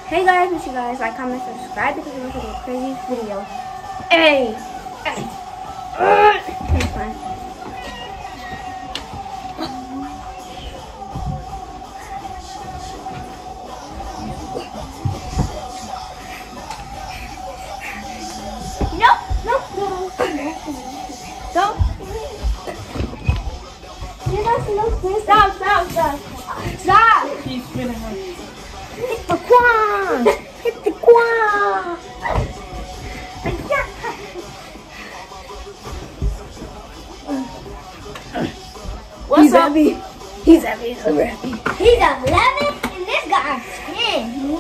Hey guys, make sure you guys like, comment, subscribe because we're making a crazy video. Hey! Hey! It's fine. No! Don't! Stop! He's spinning her. Hit the quad! Hit the quad! What's up? He's heavy. He's heavy. He's super heavy. He's 11 and this guy's 10.